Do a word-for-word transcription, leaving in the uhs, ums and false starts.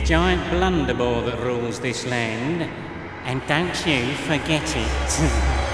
giant blunderbore that rules this land, and don't you forget it.